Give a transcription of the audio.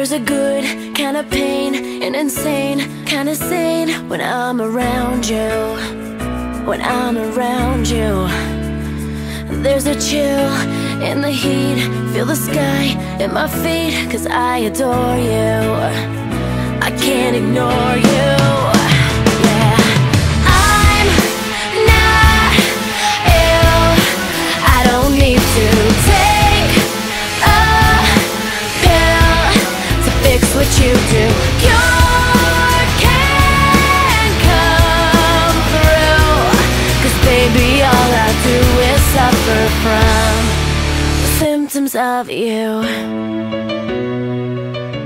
There's a good kind of pain, an insane kind of sane when I'm around you, when I'm around you. There's a chill in the heat, feel the sky at my feet, 'cause I adore you, I can't ignore you. Yeah, I'm not ill, I don't need to take a pill to fix what you do. Cure can come through, 'cause baby all I do is suffer from the symptoms of you.